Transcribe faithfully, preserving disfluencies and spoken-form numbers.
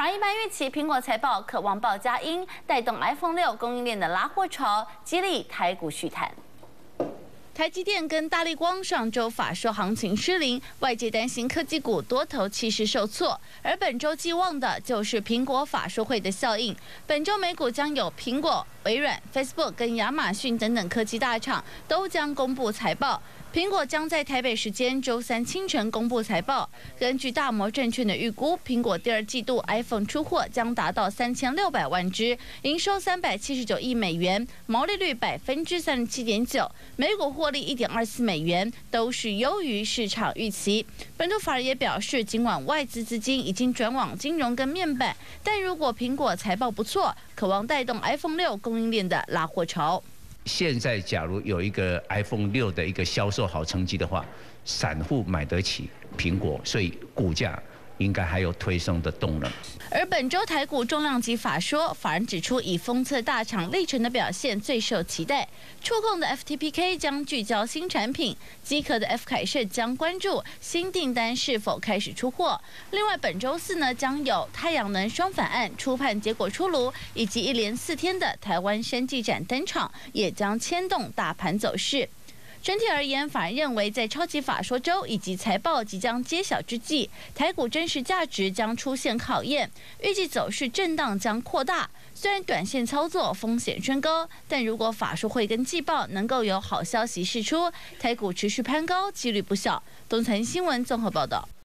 反而一般预期，苹果财报可望报佳音，带动 iPhone 六供应链的拉货潮，激励台股续弹。 台积电跟大立光上周法说行情失灵，外界担心科技股多头气势受挫，而本周寄望的就是苹果法说会的效应。本周美股将有苹果、微软、Facebook 跟亚马逊等等科技大厂都将公布财报。 苹果将在台北时间周三清晨公布财报。根据大摩证券的预估，苹果第二季度 iPhone 出货将达到三千六百万只，营收三百七十九亿美元，毛利率百分之三十七点九，每股获利一点二四美元，都是优于市场预期。本土法人也表示，尽管外资资金已经转往金融跟面板，但如果苹果财报不错，可望带动 iPhone 六供应链的拉货潮。 现在假如有一个 iPhone 六的一个销售好成绩的话，散户买得起苹果，所以股价应该还有推升的动能。 而本周台股重量级法说，法人指出，以封测大厂历程的表现最受期待。触控的 F T P K 将聚焦新产品，机壳的 F 凯盛将关注新订单是否开始出货。另外，本周四呢将有太阳能双反案初判结果出炉，以及一连四天的台湾生技展登场，也将牵动大盘走势。 整体而言，法人认为，在超级法说周以及财报即将揭晓之际，台股真实价值将出现考验，预计走势震荡将扩大。虽然短线操作风险升高，但如果法说会跟季报能够有好消息释出，台股持续攀高几率不小。东财新闻综合报道。